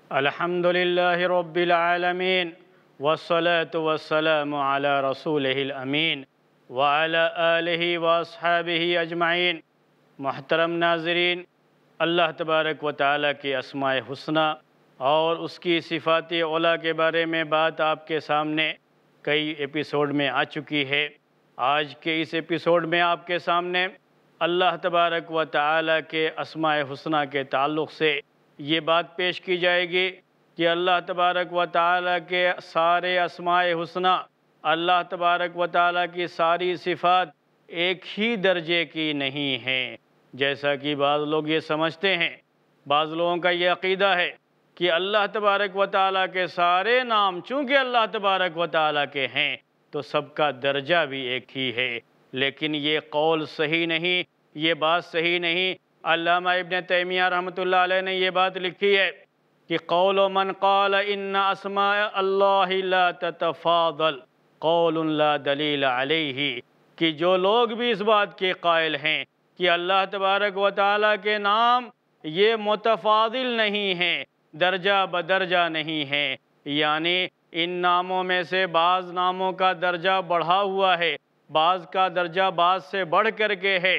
अल्हम्दुलिल्लाहि रब्बिल आलमीन वस्सलातु वस्सलामु अला रसूलिहिल अमीन व अला आलिहि व अस्हाबिहि अजमाइन। मुहतरम नाज़रीन, अल्लाह तबारक व तआला के अस्माए हुस्ना और उसकी सिफ़ात औला के बारे में बात आपके सामने कई एपिसोड में आ चुकी है। आज के इस एपिसोड में आपके सामने अल्लाह तबारक व तआला के अस्माए हुस्ना के ताल्लुक़ से ये बात पेश की जाएगी कि अल्लाह तबारक व तआला के सारे अस्माए हुस्ना, अल्लाह तबारक व तआला की सारी सिफ़ात एक ही दर्जे की नहीं हैं। जैसा कि बाज़ लोग ये समझते हैं, बाज़ लोगों का ये अक़ीदा है कि अल्लाह तबारक व तआला के सारे नाम चूँकि अल्लाह तबारक व तआला के हैं तो सबका दर्जा भी एक ही है। लेकिन ये कौल सही नहीं, ये बात सही नहीं। अल्लामा इब्न तैमिया रहमतुल्लाह अलैह ने ये बात लिखी है कि कौलु मन क़ाल इन्ना अस्माअ अल्लाहि ला ततफ़ादल कौलुन ला दलील अलैहि, कि जो लोग भी इस बात के कायल हैं कि अल्लाह तबारक व तआला के नाम ये मुतफ़ादिल नहीं हैं, दर्जा बदर्जा नहीं हैं, यानी इन नामों में से बाज़ नामों का दर्जा बढ़ा हुआ है, बाज़ का दर्जा बाज़ से बढ़ कर के है।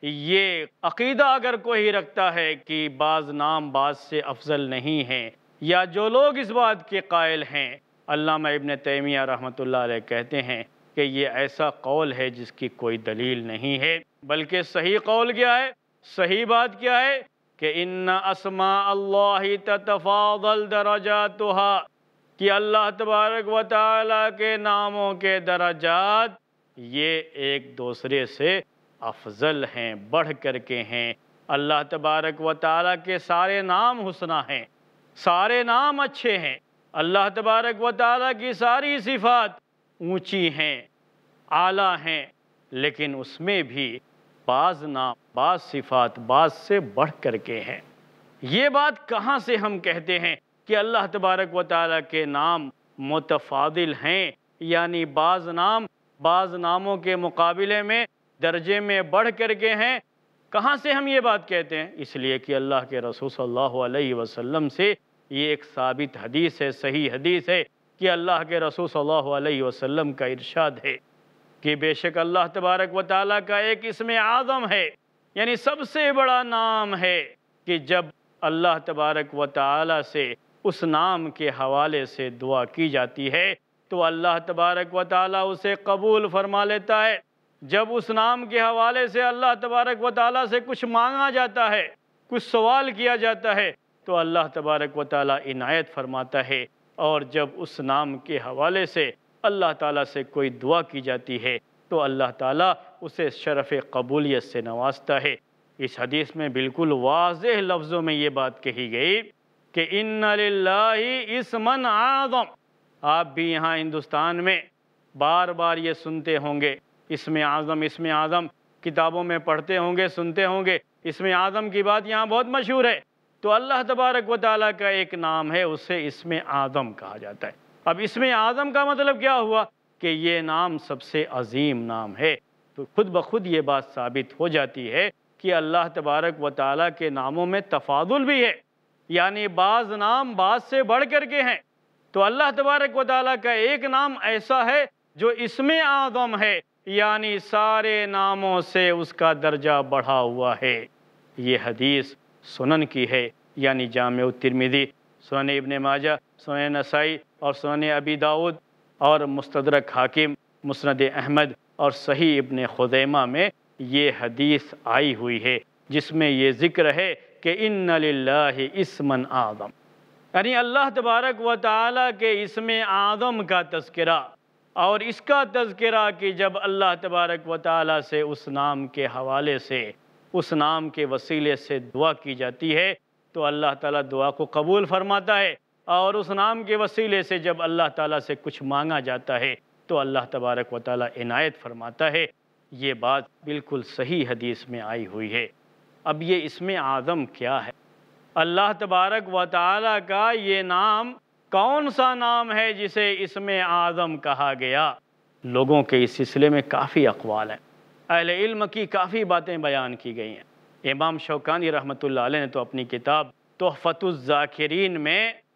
ये अक़ीदा अगर कोई रखता है कि बाज़ नाम बाज़ से अफजल नहीं हैं, या जो लोग इस बात के कायल हैं, अल्लामा इब्न तैमिया रहमतुल्लाह अलैह कहते हैं कि ये ऐसा कौल है जिसकी कोई दलील नहीं है। बल्कि सही कौल क्या है, सही बात क्या है कि इन्ना अस्मा अल्लाहि ततफ़ादल दरजातुहा, कि अल्लाह तबारक व तआला के नामों के दरजात ये एक दूसरे से अफजल हैं, बढ़ कर के हैं। अल्लाह तबारक व तआला के सारे नाम हुस्ना हैं, सारे नाम अच्छे हैं। अल्लाह तबारक व तआला की सारी सिफ़ात ऊंची हैं, आला हैं, लेकिन उसमें भी बाज़ नाम बाज़ सिफ़ात बाज़ से बढ़ कर के हैं। ये बात कहाँ से हम कहते हैं कि अल्लाह तबारक व तआला के नाम मुतफ़ादिल हैं, यानी बाज़ नाम बाज़ नामों के मुकाबले में दर्जे में बढ़ कर के हैं? कहाँ से हम ये बात कहते हैं? इसलिए कि अल्लाह के रसूल सल्लल्लाहु अलैहि वसल्लम से ये एक साबित हदीस है, सही हदीस है कि अल्लाह के रसूल सल्लल्लाहु अलैहि वसल्लम का इरशाद है कि बेशक अल्लाह तबारक व तआला का एक इसमें आज़म है, यानी सबसे बड़ा नाम है, कि जब अल्लाह तबारक व तआला से उस नाम के हवाले से दुआ की जाती है तो अल्लाह तबारक व तआला उसे कबूल फरमा लेता है। जब उस नाम के हवाले से अल्लाह तबारक व तआला से कुछ मांगा जाता है, कुछ सवाल किया जाता है, तो अल्लाह तबारक व तआला इनायत फरमाता है। और जब उस नाम के हवाले से अल्लाह ताला से कोई दुआ की जाती है तो अल्लाह ताला उसे शरफ़ कबूलियत से नवाजता है। इस हदीस में बिल्कुल वाज़ेह लफ्ज़ों में ये बात कही गई कि इन्ना लिल्लाहि इस्मन आज़म। आप भी यहाँ हिंदुस्तान में बार बार ये सुनते होंगे, इसमें आज़म किताबों में पढ़ते होंगे, सुनते होंगे। इसमें आज़म की बात यहाँ बहुत मशहूर है। तो अल्लाह तबारक व तआला का एक नाम है, उसे इसमें आज़म कहा जाता है। अब इसमें आज़म का मतलब क्या हुआ कि ये नाम सबसे अजीम नाम है। तो खुद ब खुद ये बात साबित हो जाती है कि अल्लाह तबारक व तआला के नामों में तफादुल भी है, यानी बाज़ नाम बाज़ से बढ़ कर के हैं। तो अल्लाह तबारक व तआला का एक नाम ऐसा है जो इसमें आज़म है, यानी सारे नामों से उसका दर्जा बढ़ा हुआ है। ये हदीस सुनन की है, यानी जामे तिर्मिज़ी, सुनन इब्न माजा, सुनन नसाई और सुनन अबी दाऊद और मुस्तदरक हाकिम, मुस्नद अहमद और सही इब्न खुज़ैमा में ये हदीस आई हुई है, जिसमें ये ज़िक्र है कि इन्ना लिल्लाहि इस्मन आज़म, यानी अल्लाह तबारक व तआला के इसमें आज़म का तज़किरा। और इसका तज़किरा कि जब अल्लाह तबारक व तआला से उस नाम के हवाले से, उस नाम के वसीले से दुआ की जाती है तो अल्लाह ताला दुआ को कबूल फरमाता है। और उस नाम के वसीले से जब अल्लाह ताला से कुछ मांगा जाता है तो अल्लाह तबारक व तआला इनायत फरमाता है। ये बात बिल्कुल सही हदीस में आई हुई है। अब ये इसमें आज़म क्या है? अल्लाह तबारक व तआला का ये नाम कौन सा नाम है जिसे इसमें आज़म कहा गया? लोगों के इस सिलसिले में काफ़ी अक़वाल हैं, अहले इल्म की काफ़ी बातें बयान की गई हैं। इमाम शौकानी रहमतुल्लाह अलैह ने तो अपनी किताब तोहफ़तुज़ ज़ाकिरीन में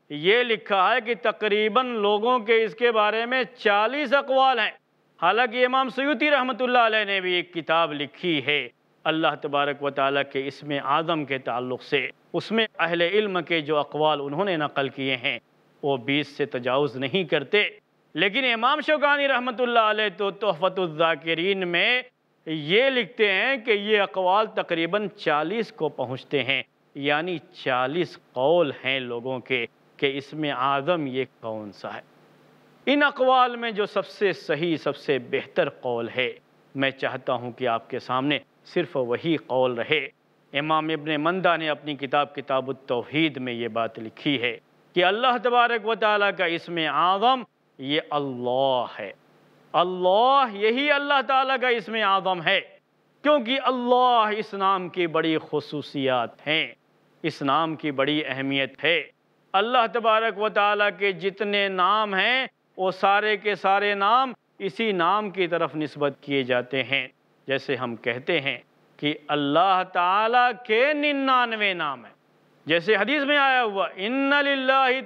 یہ لکھا ہے کہ تقریباً لوگوں کے اس کے بارے میں 40 اقوال ہیں۔ حالانکہ امام سیوطی رحمۃ اللہ علیہ نے بھی ایک کتاب لکھی ہے اللہ تبارک و تعالیٰ کے اسم اعظم کے تعلق سے، اس میں اہل علم کے جو اقوال انہوں نے نقل کیے ہیں وہ 20 سے تجاوز نہیں کرتے، لیکن امام شوکانی رحمۃ اللہ علیہ تو تحفۃ الذاکرین میں یہ لکھتے ہیں کہ یہ اقوال تقریباً 40 کو پہنچتے ہیں، یعنی 40 قول ہیں لوگوں کے کہ اسم اعظم یہ کون سا ہے۔ ان اقوال میں جو سب سے صحیح، سب سے بہتر قول ہے، میں چاہتا ہوں کہ آپ کے سامنے صرف وہی قول رہے۔ امام ابن مندہ نے اپنی کتاب التوحید میں یہ بات لکھی ہے کہ اللہ تبارک و تعالیٰ کا اسم اعظم یہ اللہ ہے۔ اللہ، یہی اللہ تعالیٰ کا اسم اعظم ہے، کیونکہ اللہ اس نام کی بڑی خصوصیات ہیں، اس نام کی بڑی اہمیت ہے۔ اللہ تبارک و تعالیٰ کے جتنے نام ہیں وہ سارے کے سارے نام اسی نام کی طرف نسبت کیے جاتے ہیں۔ جیسے ہم کہتے ہیں کہ اللہ تعالیٰ کے 99 نام ہیں، جیسے حدیث میں آیا ہوا ان للہ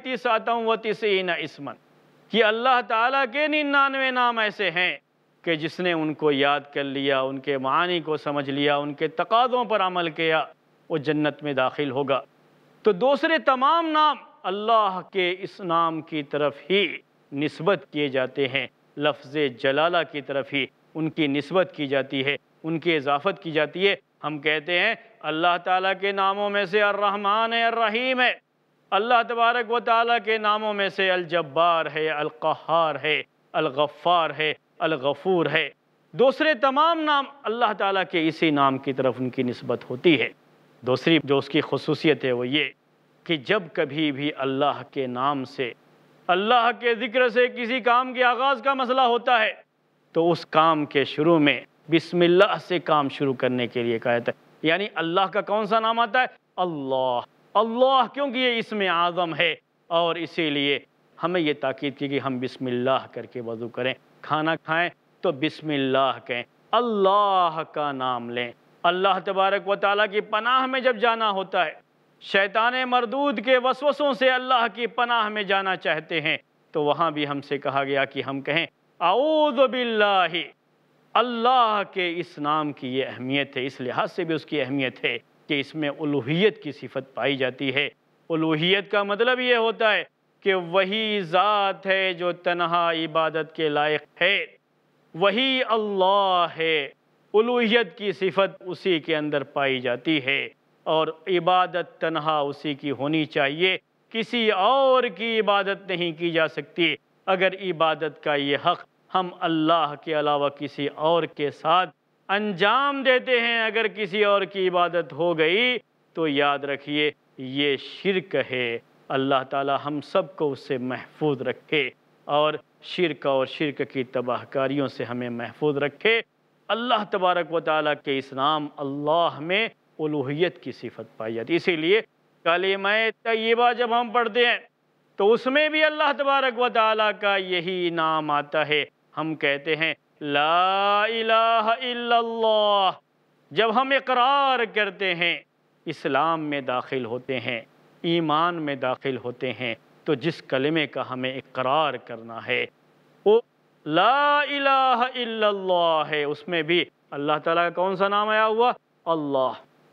99 اسما، کہ اللہ تعالیٰ کے 99 نام ایسے ہیں کہ جس نے ان کو یاد کر لیا، ان کے معانی کو سمجھ لیا، ان کے تقاضوں پر عمل کیا، وہ جنت میں داخل ہوگا۔ تو دوسرے تمام نام اللہ کے اس نام کی طرف ہی نسبت کیے جاتے ہیں، لفظ جلالہ کی طرف ہی ان کی نسبت کی جاتی ہے، ان کی اضافت کی جاتی ہے۔ ہم کہتے ہیں اللہ تعالیٰ کے ناموں میں سے الرحمن ہے، الرحیم ہے، اللہ تبارک و تعالیٰ کے ناموں میں سے الجبار ہے، القہار ہے، الغفار ہے، الغفور ہے۔ دوسرے تمام نام اللہ تعالیٰ کے اسی نام کی طرف ان کی نسبت ہوتی ہے۔ دوسری جو اس کی خصوصیت ہے وہ یہ کہ جب کبھی بھی اللہ کے نام سے، اللہ کے ذکر سے کسی کام کے آغاز کا مسئلہ ہوتا ہے تو اس کام کے شروع میں بسم اللہ سے کام شروع کرنے کے لیے کہا جاتا ہے۔ یعنی اللہ کا کون سا نام آتا ہے؟ اللہ، اللہ، کیونکہ یہ اسم اعظم ہے، اور اسی لیے ہمیں یہ تاکید کی کہ ہم بسم اللہ کر کے وضو کریں، کھانا کھائیں تو بسم اللہ کہیں، اللہ کا نام لیں۔ اللہ تبارک و تعالیٰ کی پناہ میں جب جانا ہوتا ہے، شیطان مردود کے وسوسوں سے اللہ کی پناہ میں جانا چاہتے ہیں، تو وہاں بھی ہم سے کہا گیا کہ ہم کہیں اعوذ باللہ۔ اللہ کے اس نام کی یہ اہمیت ہے، اس لحاظ سے بھی اس کی اہمیت ہے کہ اس میں الوہیت کی صفت پائی جاتی ہے۔ الوہیت کا مطلب یہ ہوتا ہے کہ وہی ذات ہے جو تنہا عبادت کے لائق ہے، وہی اللہ ہے، الوہیت کی صفت اسی کے اندر پائی جاتی ہے، اور عبادت تنہا اسی کی ہونی چاہیے، کسی اور کی عبادت نہیں کی جا سکتی۔ اگر عبادت کا یہ حق ہم اللہ کے علاوہ کسی اور کے ساتھ انجام دیتے ہیں، اگر کسی اور کی عبادت ہو گئی تو یاد رکھیے یہ شرک ہے۔ اللہ تعالی ہم سب کو اس سے محفوظ رکھے، اور شرک اور شرک کی تباہ کاریوں سے ہمیں محفوظ رکھے۔ اللہ تبارک و تعالیٰ کے اس نام اللہ میں الوہیت کی صفت پائی جاتی ہے۔ اسی لیے کلمہ طیبہ جب ہم پڑھتے ہیں تو اس میں بھی اللہ تبارک و تعالیٰ کا یہی نام آتا ہے۔ ہم کہتے ہیں لا الہ الا اللہ، جب ہم اقرار کرتے ہیں، اسلام میں داخل ہوتے ہیں، ایمان میں داخل ہوتے ہیں، تو جس کلمے کا ہمیں اقرار کرنا ہے وہ لا الہ الا اللہ ہے۔ اس میں بھی اللہ تعالیٰ کا کون سا نام آیا ہوا؟ اللہ۔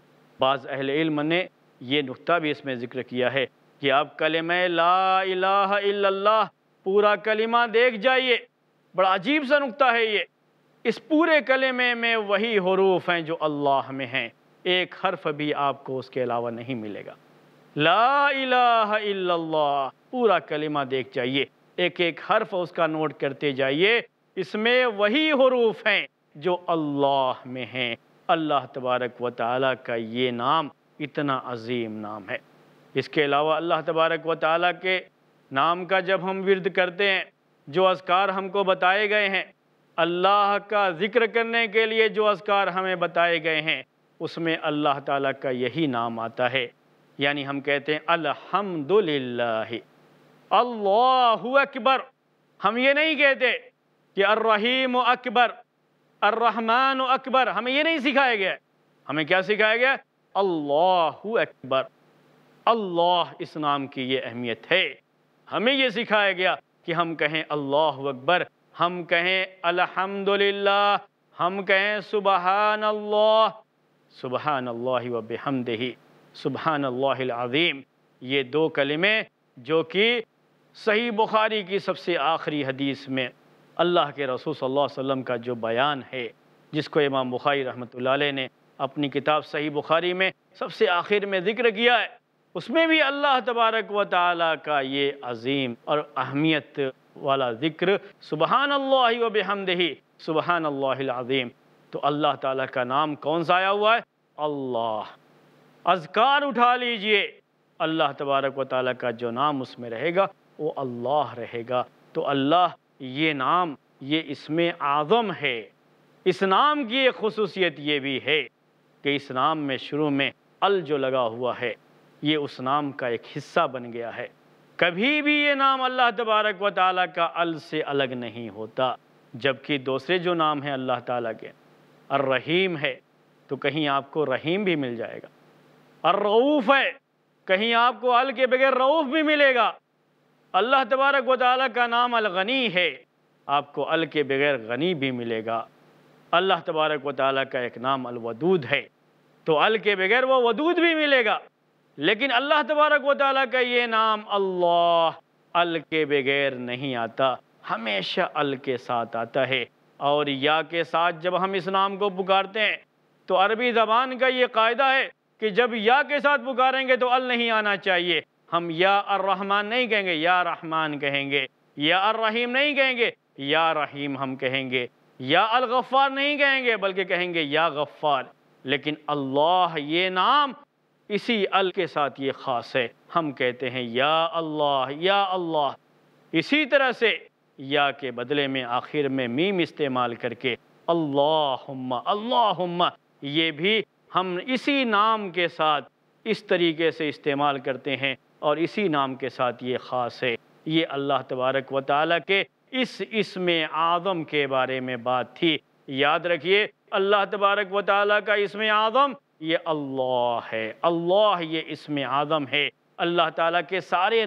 بعض اہل علم نے یہ نقطہ بھی اس میں ذکر کیا ہے کہ آپ کلمہ لا الہ الا اللہ پورا کلمہ دیکھ جائیے، بڑا عجیب سا نقطہ ہے یہ۔ اس پورے کلمے میں وہی حروف ہیں جو اللہ میں ہیں، ایک حرف بھی آپ کو اس کے علاوہ نہیں ملے گا۔ لا الہ الا اللہ پورا کلمہ دیکھ جائیے، ایک ایک حرف اس کا نوٹ کرتے جائیے، اس میں وہی حروف ہیں جو اللہ میں ہیں۔ اللہ تبارک و تعالیٰ کا یہ نام اتنا عظیم نام ہے۔ اس کے علاوہ اللہ تبارک و تعالیٰ کے نام کا جب ہم ورد کرتے ہیں، جو اذکار ہم کو بتائے گئے ہیں، اللہ کا ذکر کرنے کے لیے جو اذکار ہمیں بتائے گئے ہیں، اس میں اللہ تعالیٰ کا یہی نام آتا ہے۔ یعنی ہم کہتے ہیں الحمدللہ، اللہ اکبر۔ ہم یہ نہیں کہتے کہ الرحیم اکبر، الرحمن اکبر، ہمیں یہ نہیں سکھایا گیا ہے۔ ہمیں کیا سکھایا گیا؟ اللہ اکبر۔ اللہ اس نام کی یہ اہمیت ہے۔ ہمیں یہ سکھایا گیا کہ ہم کہیں اللہ اکبر، ہم کہیں الحمدللہ، ہم کہیں سبحان اللہ و بحمدہ سبحان اللہ العظیم۔ یہ دو کلمے جو کہ صحیح بخاری کی سب سے آخری حدیث میں اللہ کے رسول صلی اللہ علیہ وسلم کا جو بیان ہے، جس کو امام بخاری رحمۃ اللہ علیہ نے اپنی کتاب صحیح بخاری میں سب سے آخر میں ذکر کیا ہے، اس میں بھی اللہ تبارک و تعالیٰ کا یہ عظیم اور اہمیت والا ذکر سبحان اللہ و بحمدہ سبحان اللہ العظیم۔ تو اللہ تعالیٰ کا نام کون سا آیا ہوا ہے؟ اللہ۔ اذکار اٹھا لیجئے، اللہ تبارک و تعالیٰ کا جو نام اس میں رہے گا وہ اللہ رہے گا۔ تو اللہ یہ نام، یہ اسم اعظم ہے۔ اس نام کی ایک خصوصیت یہ بھی ہے کہ اس نام میں شروع میں ال جو لگا ہوا ہے، یہ اس نام کا ایک حصہ بن گیا ہے۔ کبھی بھی یہ نام اللہ تبارک و تعالیٰ کا ال سے الگ نہیں ہوتا، جبکہ دوسرے جو نام ہیں اللہ تعالیٰ کے، الرحیم ہے تو کہیں آپ کو رحیم بھی مل جائے گا، الرؤوف ہے کہیں آپ کو ال کے بغیر رؤوف بھی ملے گا، اللہ تبارک و تعالیٰ کا نام الغنی ہے، آپ کو ال کے بغیر غنی بھی ملے گا، اللہ تبارک و تعالیٰ کا ایک نام الودود ہے تو ال کے بغیر وہ ودود بھی ملے گا، لیکن اللہ تبارک و تعالیٰ کا یہ نام اللہ ال کے بغیر نہیں آتا، ہمیشہ ال کے ساتھ آتا ہے۔ اور یا کے ساتھ جب ہم اس نام کو پکارتے ہیں تو عربی زبان کا یہ قاعدہ ہے کہ جب یا کے ساتھ پکاریں گے تو ال نہیں آنا چاہیے، ہم یا الرحمن نہیں کہیں گے، یا رحمان کہیں گے، یا الرحیم نہیں کہیں گے، یا رحیم ہم کہیں گے، یا الغفار نہیں کہیں گے بلکہ کہیں گے یا غفار۔ لیکن اللہ یہ نام اسی ال کے ساتھ یہ خاص ہے، ہم کہتے ہیں یا اللہ یا اللہ۔ اسی طرح سے یا کے بدلے میں آخر میں میم استعمال کر کے اللہم اللہم، یہ بھی ہم اسی نام کے ساتھ اس طریقے سے استعمال کرتے ہیں، اور اسی نام کے ساتھ یہ خاص ہے۔ یہ اللہ تبارک و تعالیٰ کے اس اسم اعظم کے بارے میں بات تھی۔ یاد رکھیے اللہ تبارک و تعالیٰ کا اسم اعظم یہ اللہ ہے، اللہ یہ اسم اعظم ہے۔ اللہ تعالیٰ کے سارے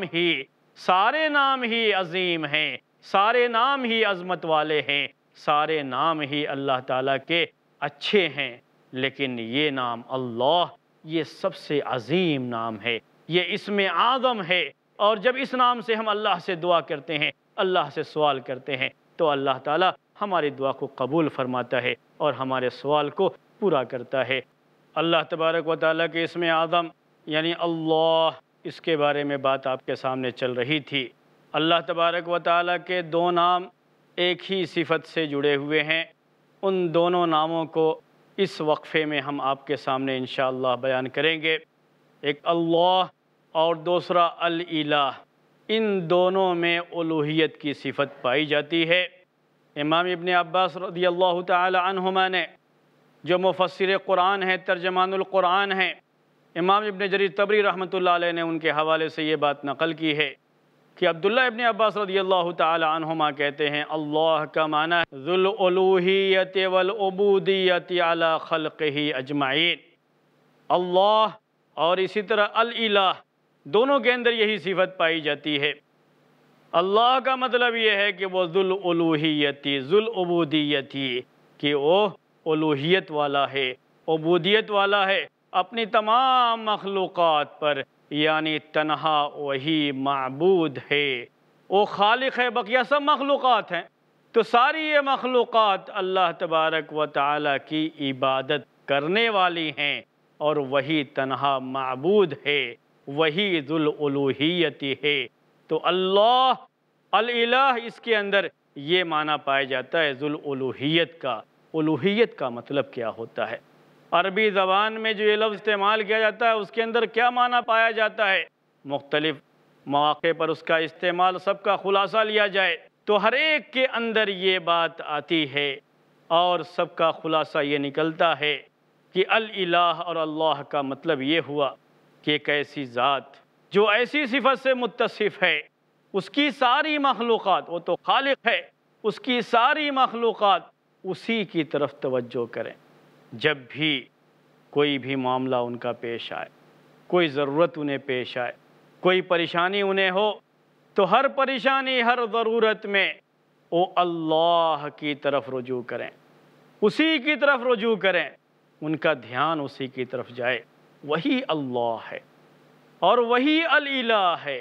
نام ہی عظیم ہیں، سارے نام ہی عظمت والے ہیں، سارے نام ہی اللہ تعالیٰ کے اچھے ہیں، لیکن یہ نام اللہ یہ سب سے عظیم نام ہے، یہ اسم اعظم ہے۔ اور جب اس نام سے ہم اللہ سے دعا کرتے ہیں، اللہ سے سوال کرتے ہیں تو اللہ تعالیٰ ہماری دعا کو قبول فرماتا ہے اور ہمارے سوال کو پورا کرتا ہے۔ اللہ تبارک و تعالیٰ کے اسم اعظم یعنی اللہ، اس کے بارے میں بات آپ کے سامنے چل رہی تھی۔ اللہ تبارک و تعالیٰ کے دو نام ایک ہی صفت سے جڑے ہوئے ہیں، ان دونوں ناموں کو اس وقفے میں ہم آپ کے سامنے انشاءاللہ بیان کریں گے۔ ایک اللہ اور دوسرا الالہ، ان دونوں میں الوہیت کی صفت پائی جاتی ہے۔ امام ابن عباس رضی اللہ تعالی عنہما نے جو مفسر قرآن ہیں، ترجمان القرآن ہیں، امام ابن جریر طبری رحمۃ اللہ علیہ نے ان کے حوالے سے یہ بات نقل کی ہے کہ عبداللہ ابن عباس رضی اللہ تعالی عنہما کہتے ہیں اللہ کا معنی ذو الالوہیت والعبودیت علی خلقہ اجمعین، اللہ اور اسی طرح الالہ دونوں کے اندر یہی صفت پائی جاتی ہے۔ اللہ کا مطلب یہ ہے کہ وہ ذو الالوہیت ذو العبودیت، کہ وہ الوہیت والا ہے، عبودیت والا ہے اپنی تمام مخلوقات پر، یعنی تنہا وہی معبود ہے، وہ خالق ہے، بقیہ سب مخلوقات ہیں، تو ساری یہ مخلوقات اللہ تبارک و تعالیٰ کی عبادت کرنے والی ہیں، اور وہی تنہا معبود ہے، وہی ذو الالوہیت ہے۔ تو اللہ الالہ اس کے اندر یہ معنی پایا جاتا ہے ذو الالوہیت کا۔ الوہیت کا مطلب کیا ہوتا ہے؟ عربی زبان میں جو یہ لفظ استعمال کیا جاتا ہے اس کے اندر کیا معنی پایا جاتا ہے؟ مختلف مواقع پر اس کا استعمال سب کا خلاصہ لیا جائے تو ہر ایک کے اندر یہ بات آتی ہے اور سب کا خلاصہ یہ نکلتا ہے کہ الالہ اور اللہ کا مطلب یہ ہوا کہ ایک ایسی ذات جو ایسی صفت سے متصف ہے، اس کی ساری مخلوقات، وہ تو خالق ہے، اس کی ساری مخلوقات اسی کی طرف توجہ کریں۔ جب بھی کوئی بھی معاملہ ان کا پیش آئے، کوئی ضرورت انہیں پیش آئے، کوئی پریشانی انہیں ہو، تو ہر پریشانی، ہر ضرورت میں وہ اللہ کی طرف رجوع کریں، اسی کی طرف رجوع کریں، ان کا دھیان اسی کی طرف جائے۔ وہی اللہ ہے اور وہی الالہ ہے۔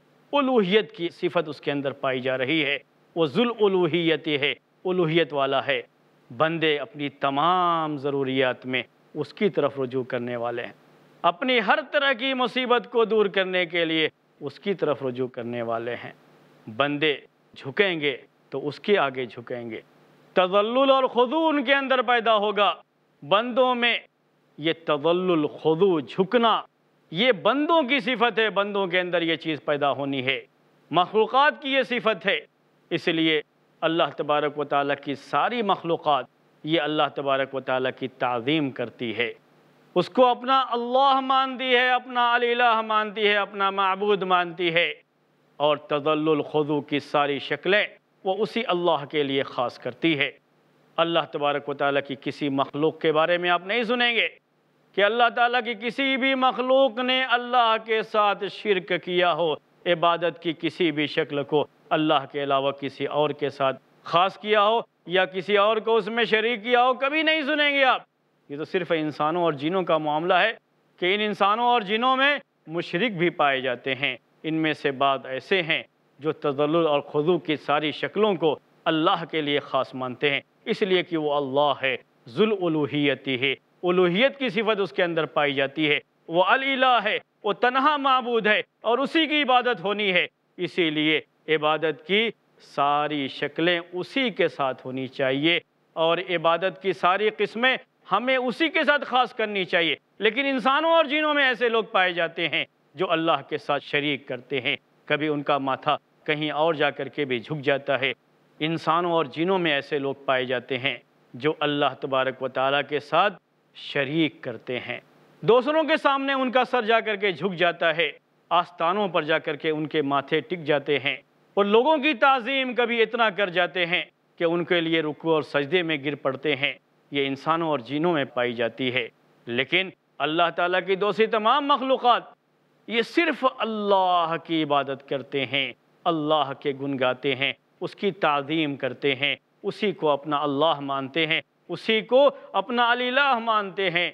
الوہیت کی صفت اس کے اندر پائی جا رہی ہے، وہ ذو الالوہیت ہے، الوہیت والا ہے۔ بندے اپنی تمام ضروریات میں اس کی طرف رجوع کرنے والے ہیں، اپنی ہر طرح کی مصیبت کو دور کرنے کے لیے اس کی طرف رجوع کرنے والے ہیں۔ بندے جھکیں گے تو اس کے آگے جھکیں گے، تذلل اور خضوع ان کے اندر پیدا ہوگا۔ بندوں میں یہ تذلل، خضوع، جھکنا، یہ بندوں کی صفت ہے، بندوں کے اندر یہ چیز پیدا ہونی ہے، مخلوقات کی یہ صفت ہے۔ اس لیے اللہ تبارک و تعالیٰ کی ساری مخلوقات یہ اللہ تبارک و تعالیٰ کی تعظیم کرتی ہے، اس کو اپنا اللہ مانتی ہے، اپنا الالہ مانتی ہے، اپنا معبود مانتی ہے، اور تذلل، خضوع کی ساری شکلیں وہ اسی اللہ کے لیے خاص کرتی ہے۔ اللہ تبارک و تعالیٰ کی کسی مخلوق کے بارے میں آپ نہیں سنیں گے کہ اللہ تعالیٰ کی کسی بھی مخلوق نے اللہ کے ساتھ شرک کیا ہو، عبادت کی کسی بھی شکل کو اللہ کے علاوہ کسی اور کے ساتھ خاص کیا ہو یا کسی اور کو اس میں شریک کیا ہو، کبھی نہیں سنیں گے آپ۔ یہ تو صرف انسانوں اور جنوں کا معاملہ ہے کہ ان انسانوں اور جنوں میں مشرک بھی پائے جاتے ہیں۔ ان میں سے بعض ایسے ہیں جو تذلل اور خضوع کی ساری شکلوں کو اللہ کے لیے خاص مانتے ہیں، اس لیے کہ وہ اللہ ہے، ذو الالوہیت ہے، الوہیت کی صفت اس کے اندر پائی جاتی ہے، وہ الالہ ہے، وہ تنہا معبود ہے اور اسی کی عبادت ہونی ہے۔ اسی لیے عبادت کی ساری شکلیں اسی کے ساتھ ہونی چاہیے اور عبادت کی ساری قسمیں ہمیں اسی کے ساتھ خاص کرنی چاہیے۔ لیکن انسانوں اور جنوں میں ایسے لوگ پائے جاتے ہیں جو اللہ کے ساتھ شریک کرتے ہیں، کبھی ان کا ماتھا کہیں اور جا کر کے بھی جھک جاتا ہے۔ انسانوں اور جنوں میں ایسے لوگ پائے جاتے ہیں جو اللہ تبارک و تعالیٰ کے ساتھ شریک کرتے ہیں، دوسروں کے سامنے ان کا سر جا کر کے جھک جاتا ہے، آستانوں پر جا کر کے ان کے ماتھے ٹک جاتے ہیں، اور لوگوں کی تعظیم کبھی اتنا کر جاتے ہیں کہ ان کے لیے رکوع اور سجدے میں گر پڑتے ہیں۔ یہ انسانوں اور جنوں میں پائی جاتی ہے۔ لیکن اللہ تعالیٰ کی دوسری تمام مخلوقات یہ صرف اللہ کی عبادت کرتے ہیں، اللہ کے گن گاتے ہیں، اس کی تعظیم کرتے ہیں، اسی کو اپنا اللہ مانتے ہیں، اسی کو اپنا الالہ مانتے ہیں۔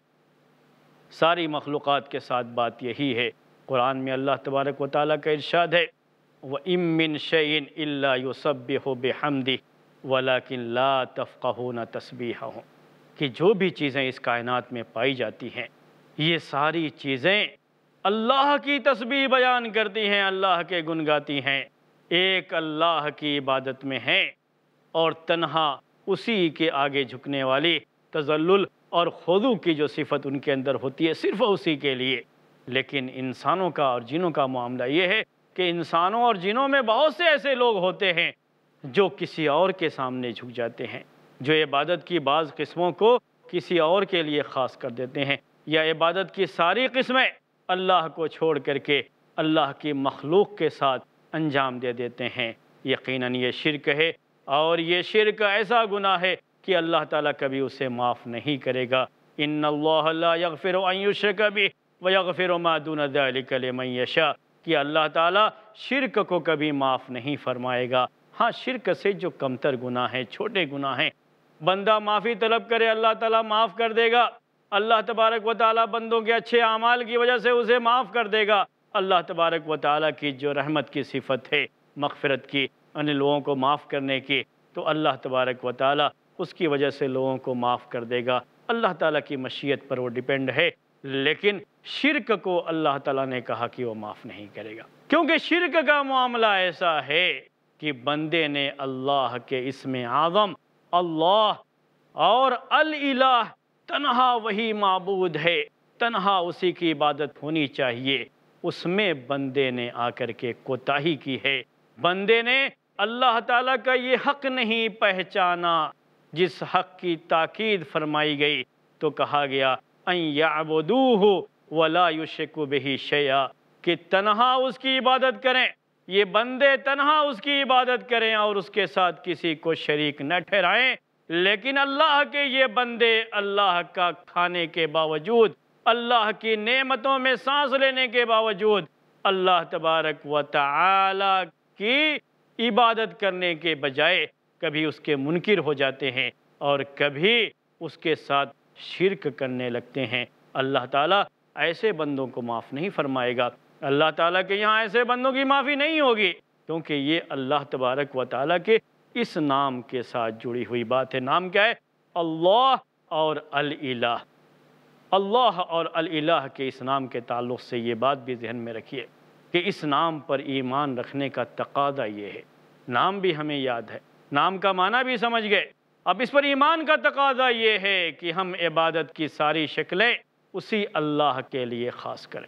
ساری مخلوقات کے ساتھ بات یہی ہے۔ قرآن میں اللہ تبارک و تعالیٰ کا ارشاد ہے وَإِن مِّن شَيْءٍ إِلَّا يُسَبِّحُ بِحَمْدِهِ وَلَكِن لَا تَفْقَهُونَ تَسْبِيحَهُمْ، کہ جو بھی چیزیں اس کائنات میں پائی جاتی ہیں یہ ساری چیزیں اللہ کی تسبیح بیان کرتی ہیں، اللہ کے گن گاتی ہیں، ایک اللہ کی عبادت میں ہیں اور تنہا اسی کے آگے جھکنے والی تذلل اور خضوع کی جو صفت ان کے اندر ہوتی ہے صرف اسی کے لیے۔ لیکن انسانوں کا اور جنوں کا معاملہ یہ ہے کہ انسانوں اور جنوں میں بہت سے ایسے لوگ ہوتے ہیں جو کسی اور کے سامنے جھک جاتے ہیں، جو عبادت کی بعض قسموں کو کسی اور کے لیے خاص کر دیتے ہیں، یا عبادت کی ساری قسمیں اللہ کو چھوڑ کر کے اللہ کی مخلوق کے ساتھ انجام دے دیتے ہیں۔ یقیناً یہ شرک ہے، اور یہ شرک ایسا گناہ ہے کہ اللہ تعالیٰ کبھی اسے معاف نہیں کرے گا۔ ان اللہ لا یغفر ان یشرک بہ ویغفر ما دون ذلک لمن یشاء، کہ اللہ تعالیٰ شرک کو کبھی معاف نہیں فرمائے گا۔ ہاں، شرک سے جو کمتر گناہ ہیں، چھوٹے گناہ ہیں، بندہ معافی طلب کرے اللہ تعالیٰ معاف کر دے گا، اللہ تبارک و تعالیٰ بندوں کے اچھے اعمال کی وجہ سے اسے معاف کر دے گا۔ اللہ تبارک و تعالیٰ کی جو رحمت کی صفت ہے، مغفرت کی، ان لوگوں کو معاف کرنے کی، تو اللہ تبارک و تعالیٰ اس کی وجہ سے لوگوں کو معاف کر دے گا۔ اللہ تعالیٰ کی مشیت پر وہ ڈیپینڈ ہے، لیکن شرک کو اللہ تعالیٰ نے کہا کہ وہ معاف نہیں کرے گا، کیونکہ شرک کا معاملہ ایسا ہے کہ بندے نے اللہ کے اسم اعظم اللہ اور الالہ، تنہا وہی معبود ہے، تنہا اسی کی عبادت ہونی چاہیے، اس میں بندے نے آ کر کے کوتاہی کی ہے۔ بندے نے اللہ تعالیٰ کا یہ حق نہیں پہچانا جس حق کی تاکید فرمائی گئی، تو کہا گیا ان یعبدوہ ولا یشرکوا بہ شیئا، کہ تنہا اس کی عبادت کریں، یہ بندے تنہا اس کی عبادت کریں اور اس کے ساتھ کسی کو شریک نہ ٹھہرائیں۔ لیکن اللہ کے یہ بندے اللہ کا کھانے کے باوجود، اللہ کی نعمتوں میں سانس لینے کے باوجود، اللہ تبارک و تعالی کی عبادت کرنے کے بجائے کبھی اس کے منکر ہو جاتے ہیں اور کبھی اس کے ساتھ شرک کرنے لگتے ہیں۔ اللہ تعالیٰ ایسے بندوں کو معاف نہیں فرمائے گا۔ اللہ تعالیٰ کے یہاں ایسے بندوں کی معافی نہیں ہوگی، کیونکہ یہ اللہ تبارک و تعالیٰ کے اس نام کے ساتھ جڑی ہوئی بات ہے۔ نام کیا ہے؟ اللہ اور الالہ۔ اللہ اور الالہ کے اس نام کے تعلق سے یہ بات بھی ذہن میں رکھیے کہ اس نام پر ایمان رکھنے کا تقاضا یہ ہے۔ نام بھی ہمیں یاد ہے، نام کا معنی بھی سمجھ گئے، اب اس پر ایمان کا تقاضا یہ ہے کہ ہم عبادت کی ساری شکلیں اسی اللہ کے لیے خاص کریں،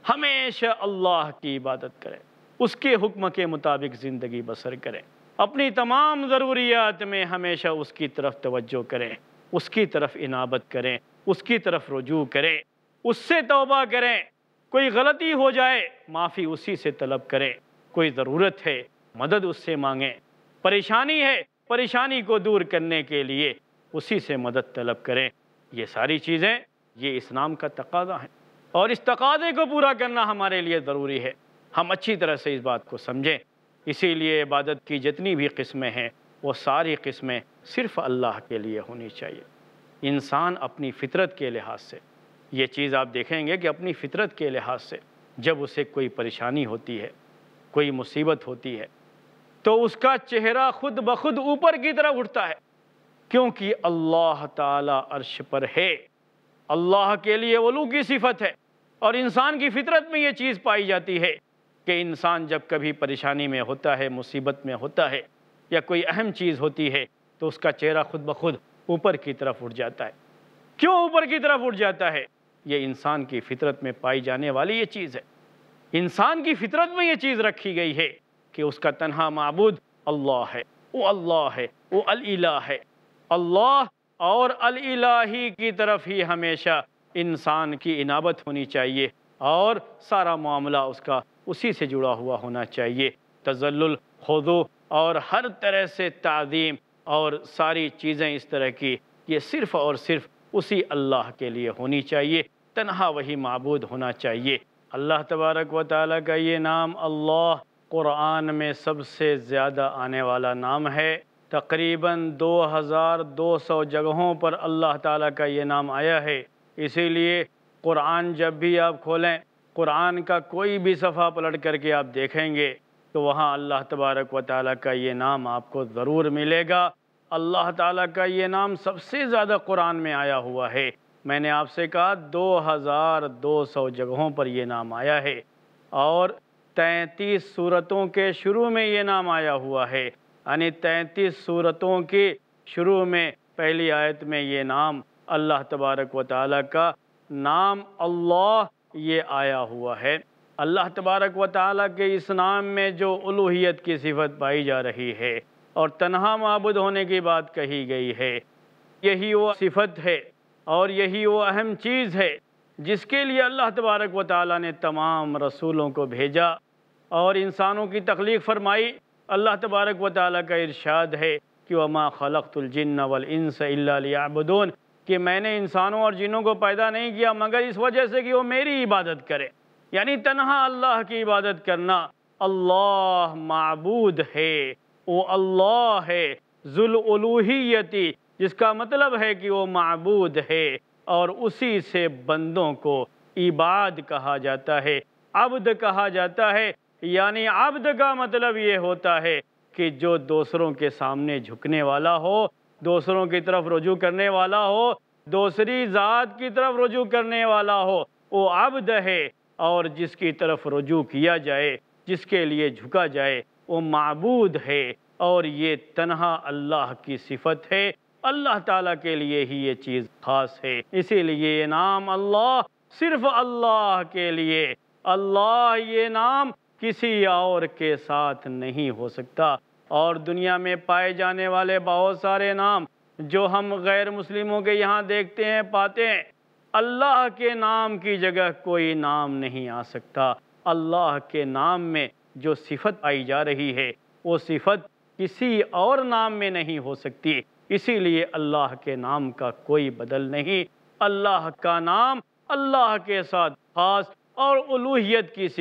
ہمیشہ اللہ کی عبادت کریں، اس کے حکم کے مطابق زندگی بسر کریں، اپنی تمام ضروریات میں ہمیشہ اس کی طرف توجہ کریں، اس کی طرف انابت کریں، اس کی طرف رجوع کریں، اس سے توبہ کریں، کوئی غلطی ہو جائے معافی اسی سے طلب کریں، کوئی ضرورت ہے مدد اس سے مانگیں، پریشانی ہے پریشانی کو دور کرنے کے لیے اسی سے مدد طلب کریں۔ یہ ساری چیزیں یہ اسلام کا تقاضا ہے، اور اس تقاضے کو پورا کرنا ہمارے لیے ضروری ہے۔ ہم اچھی طرح سے اس بات کو سمجھیں، اسی لیے عبادت کی جتنی بھی قسمیں ہیں وہ ساری قسمیں صرف اللہ کے لیے ہونی چاہیے۔ انسان اپنی فطرت کے لحاظ سے یہ چیز آپ دیکھیں گے کہ اپنی فطرت کے لحاظ سے جب اسے کوئی پریشانی ہوتی ہے، کوئی مصیبت ہوتی ہے، تو اس کا چہرہ خود بخود اوپر کی طرف اٹھتا ہے، کیونکہ اللہ تعالیٰ عرش پر ہے، اللہ کے لیے علو کی صفت ہے، اور انسان کی فطرت میں یہ چیز پائی جاتی ہے کہ انسان جب کبھی پریشانی میں ہوتا ہے، مصیبت میں ہوتا ہے، یا کوئی اہم چیز ہوتی ہے تو اس کا چہرہ خود بخود اوپر کی طرف اٹھ جاتا ہے۔ کیوں اوپر کی طرف اٹھ جاتا ہے؟ یہ انسان کی فطرت میں پائی جانے والی یہ چیز ہے۔ انسان کی فطرت میں یہ چیز رکھی گئی ہے کہ اس کا تنہا معبود اللہ ہے، وہ اللہ ہے، وہ الالہ ہے۔ اللہ اور الالہی کی طرف ہی ہمیشہ انسان کی انابت ہونی چاہیے، اور سارا معاملہ اس کا اسی سے جڑا ہوا ہونا چاہیے۔ تذلل، خضوع اور ہر طرح سے تعظیم اور ساری چیزیں اس طرح کی، یہ صرف اور صرف اسی اللہ کے لیے ہونی چاہیے، تنہا وہی معبود ہونا چاہیے۔ اللہ تبارک و تعالیٰ کا یہ نام اللہ قرآن میں سب سے زیادہ آنے والا نام ہے۔ تقریباً 2200 جگہوں پر اللہ تعالیٰ کا یہ نام آیا ہے۔ اسی لیے قرآن جب بھی آپ کھولیں، قرآن کا کوئی بھی صفحہ پلٹ کر کے آپ دیکھیں گے تو وہاں اللہ تبارک و تعالیٰ کا یہ نام آپ کو ضرور ملے گا۔ اللہ تعالیٰ کا یہ نام سب سے زیادہ قرآن میں آیا ہوا ہے۔ میں نے آپ سے کہا 2200 جگہوں پر یہ نام آیا ہے، اور 33 سورتوں کے شروع میں یہ نام آیا ہوا ہے، یعنی 33 سورتوں کی شروع میں پہلی آیت میں یہ نام اللہ تبارک و تعالیٰ کا نام اللہ یہ آیا ہوا ہے۔ اللہ تبارک و تعالیٰ کے اس نام میں جو الوہیت کی صفت پائی جا رہی ہے اور تنہا معبود ہونے کی بات کہی گئی ہے، یہی وہ صفت ہے اور یہی وہ اہم چیز ہے جس کے لیے اللہ تبارک و تعالیٰ نے تمام رسولوں کو بھیجا اور انسانوں کی تخلیق فرمائی۔ اللہ تبارک و تعالیٰ کا ارشاد ہے کہ وَمَا خَلَقْتُ الْجِنَّ وَالْإِنسَ إِلَّا لِيَعْبُدُونَ، کہ میں نے انسانوں اور جنوں کو پیدا نہیں کیا مگر اس وجہ سے کہ وہ میری عبادت کرے، یعنی تنہا اللہ کی عبادت کرنا۔ اللہ معبود ہے، وہ اللہ ہے ذو الالوہیتی، جس کا مطلب ہے کہ وہ معبود ہے اور اسی سے بندوں کو عباد کہا جاتا ہے، عبد کہا جاتا ہے۔ یعنی عبد کا مطلب یہ ہوتا ہے کہ جو دوسروں کے سامنے جھکنے والا ہو، دوسروں کی طرف رجوع کرنے والا ہو، دوسری ذات کی طرف رجوع کرنے والا ہو، وہ عبد ہے، اور جس کی طرف رجوع کیا جائے، جس کے لیے جھکا جائے، وہ معبود ہے، اور یہ تنہا اللہ کی صفت ہے۔ اللہ تعالیٰ کے لیے ہی یہ چیز خاص ہے، اسی لیے یہ نام اللہ صرف اللہ کے لیے۔ اللہ یہ نام کسی اور کے ساتھ نہیں ہو سکتا، اور دنیا میں پائے جانے والے بہت سارے نام جو ہم غیر مسلموں کے یہاں دیکھتے ہیں، پاتے ہیں، اللہ کے نام کی جگہ کوئی نام نہیں آ سکتا۔ اللہ کے نام میں جو صفت پائی جا رہی ہے وہ صفت کسی اور نام میں نہیں ہو سکتی، اسی لیے اللہ کے نام کا کوئی بدل نہیں۔ اللہ کا نام اللہ کے ساتھ خاص اور الوہیت کی صفت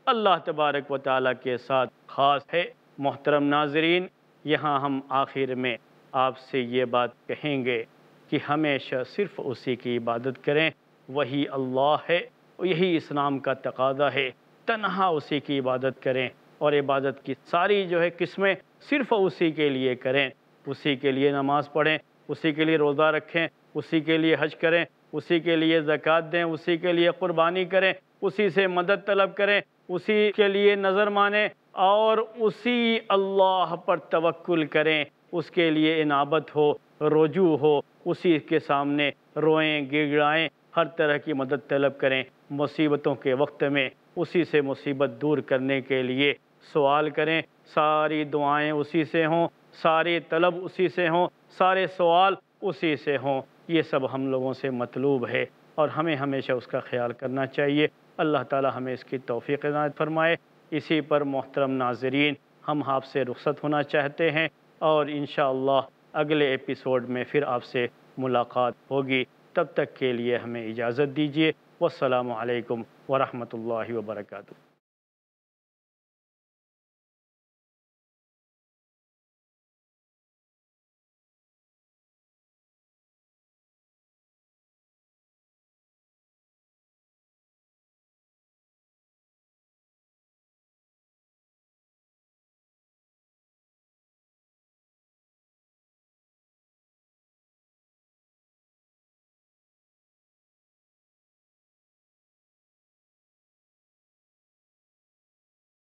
اللہ تبارک و تعالیٰ کے ساتھ خاص ہے۔ محترم ناظرین، یہاں ہم آخر میں آپ سے یہ بات کہیں گے کہ ہمیشہ صرف اسی کی عبادت کریں، وہی اللہ ہے، یہی اسلام کا تقاضا ہے۔ تنہا اسی کی عبادت کریں اور عبادت کی ساری قسمیں صرف اسی کے لیے کریں۔ اسی کے لیے نماز پڑھیں، اسی کے لیے روزہ رکھیں، اسی کے لیے حج کریں، اسی کے لیے زکوٰۃ دیں، اسی کے لیے قربانی کریں، اسی سے مدد طلب کریں، اسی کے لیے نظر مانیں اور اسی اللہ پر توکل کریں۔ اس کے لیے انابت ہو، رجوع ہو، اسی کے سامنے روئیں، گڑگڑائیں، ہر طرح کی مدد طلب کریں۔ مصیبتوں کے وقت میں اسی سے مصیبت دور کرنے کے لیے سوال کریں، ساری دعائیں اسی سے ہوں، ساری طلب اسی سے ہوں، سارے سوال اسی سے ہوں۔ یہ سب ہم لوگوں سے مطلوب ہے اور ہمیں ہمیشہ اس کا خیال کرنا چاہیے۔ اللہ تعالی ہمیں اس کی توفیق عنایت فرمائے۔ اسی پر محترم ناظرین، ہم آپ سے رخصت ہونا چاہتے ہیں اور انشاءاللہ اگلے ایپیسوڈ میں پھر آپ سے ملاقات ہوگی۔ تب تک کے لیے ہمیں اجازت دیجیے۔ والسلام علیکم ورحمۃ اللہ وبرکاتہ۔